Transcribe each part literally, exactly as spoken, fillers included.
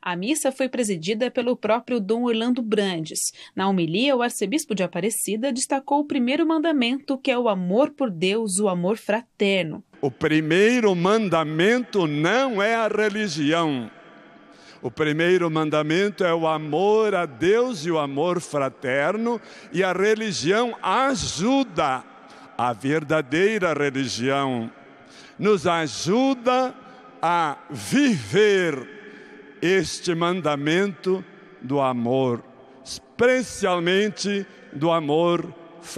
A missa foi presidida pelo próprio Dom Orlando Brandes. Na homilia, o arcebispo de Aparecida destacou o primeiro mandamento, que é o amor por Deus, o amor fraterno. O primeiro mandamento não é a religião. O primeiro mandamento é o amor a Deus e o amor fraterno, e a religião ajuda. A verdadeira religião nos ajuda a viver este mandamento do amor, especialmente do amor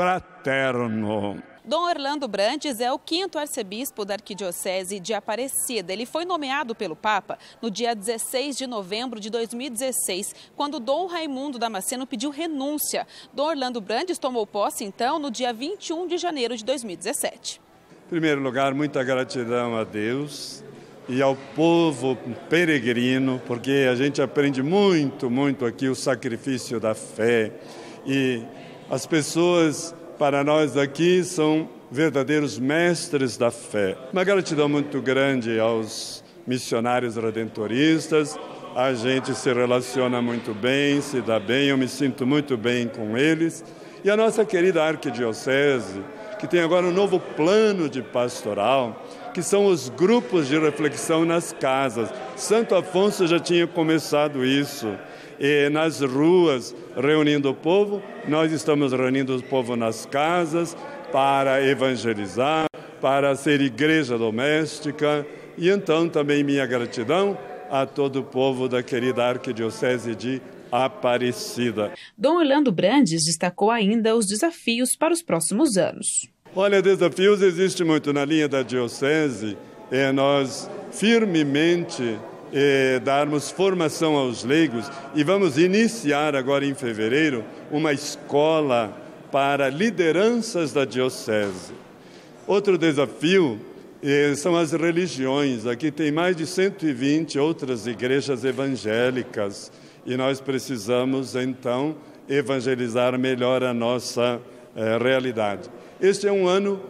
fraterno. Dom Orlando Brandes é o quinto arcebispo da Arquidiocese de Aparecida. Ele foi nomeado pelo Papa no dia dezesseis de novembro de dois mil e dezesseis, quando Dom Raimundo Damasceno pediu renúncia. Dom Orlando Brandes tomou posse, então, no dia vinte e um de janeiro de dois mil e dezessete. Em primeiro lugar, muita gratidão a Deus e ao povo peregrino, porque a gente aprende muito, muito aqui o sacrifício da fé. E as pessoas, para nós aqui, são verdadeiros mestres da fé. Uma gratidão muito grande aos missionários redentoristas. A gente se relaciona muito bem, se dá bem, eu me sinto muito bem com eles. E a nossa querida arquidiocese, que tem agora um novo plano de pastoral, que são os grupos de reflexão nas casas. Santo Afonso já tinha começado isso. E nas ruas, reunindo o povo, nós estamos reunindo o povo nas casas para evangelizar, para ser igreja doméstica. E então também minha gratidão a todo o povo da querida Arquidiocese de Aparecida. Dom Orlando Brandes destacou ainda os desafios para os próximos anos. Olha, desafios existem muito na linha da diocese, é nós firmemente é, darmos formação aos leigos e vamos iniciar agora em fevereiro uma escola para lideranças da diocese. Outro desafio é, são as religiões. Aqui tem mais de cento e vinte outras igrejas evangélicas e nós precisamos então evangelizar melhor a nossa é, realidade. Este é um ano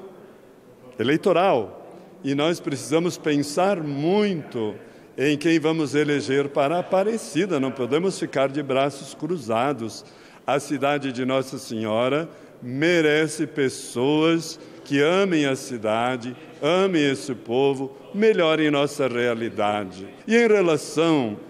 eleitoral e nós precisamos pensar muito em quem vamos eleger para Aparecida. Não podemos ficar de braços cruzados. A cidade de Nossa Senhora merece pessoas que amem a cidade, amem esse povo, melhorem nossa realidade. E em relação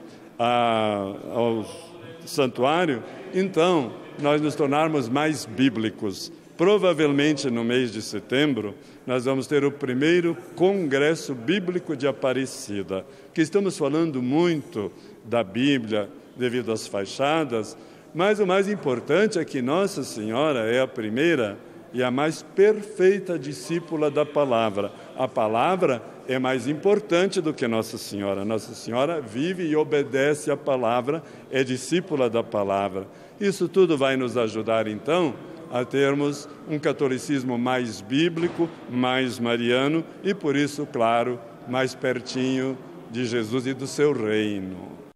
a, ao santuário, então, nós nos tornarmos mais bíblicos. Provavelmente no mês de setembro, nós vamos ter o primeiro Congresso Bíblico de Aparecida, que estamos falando muito da Bíblia devido às fachadas, mas o mais importante é que Nossa Senhora é a primeira e a mais perfeita discípula da palavra. A palavra é mais importante do que Nossa Senhora. Nossa Senhora vive e obedece à palavra, é discípula da palavra. Isso tudo vai nos ajudar, então, a termos um catolicismo mais bíblico, mais mariano e, por isso, claro, mais pertinho de Jesus e do seu reino.